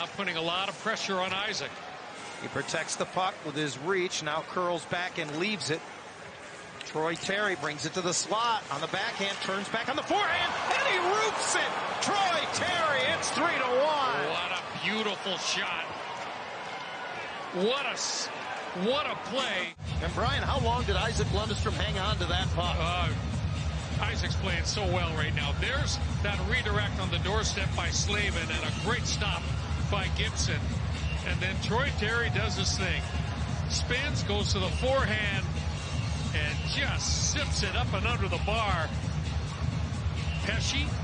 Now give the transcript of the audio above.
not putting a lot of pressure on Isaac. He protects the puck with his reach, now curls back and leaves it. Troy Terry brings it to the slot on the backhand, turns back on the forehand, and he roots it! Troy Terry, it's 3-1. What a beautiful shot. What a play. And Brian, how long did Isaac Lundestrom hang on to that puck? Isaac's playing so well right now. There's that redirect on the doorstep by Slavin and a great stop by Gibson. And then Troy Terry does his thing. Spins, goes to the forehand, and just sips it up and under the bar. Pesce